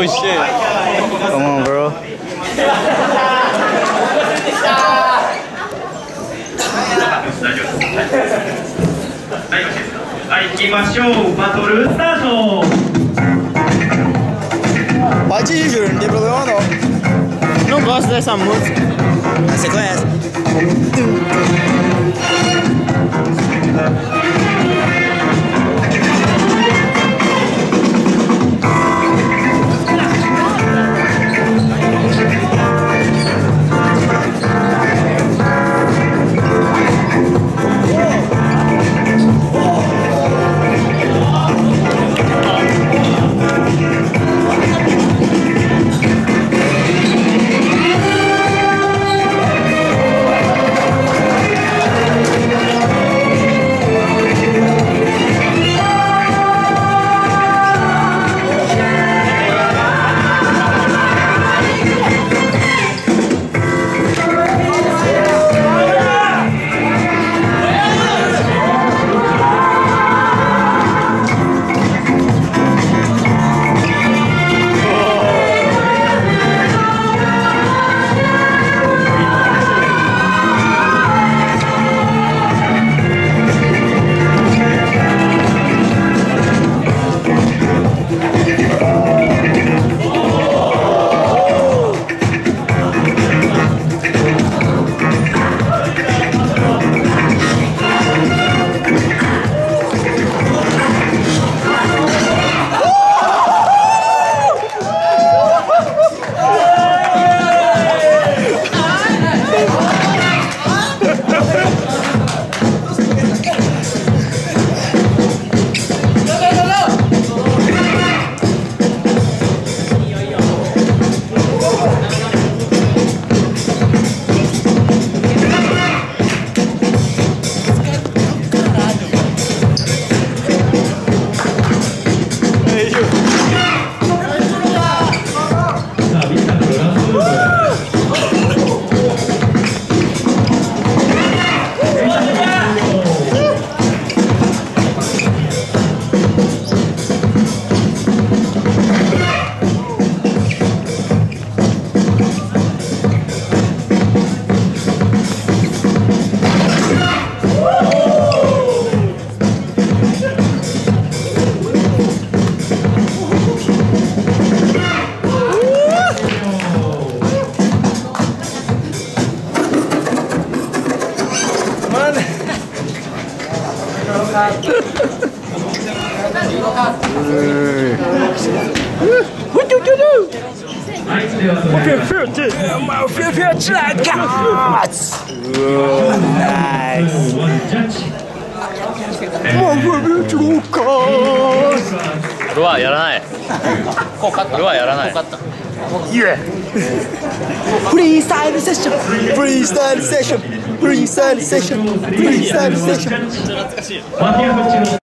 Oh shit. Come on, bro. はい、行きましょう。バトルスタート。 Pode ir, Júlio, não tem problema não. Não gosto dessa música. Você conhece? 俺はやらない。俺はやらない。 フリースタイルセッション、フリースタイルセッション、フリースタイルセッション、フリースタイルセッション。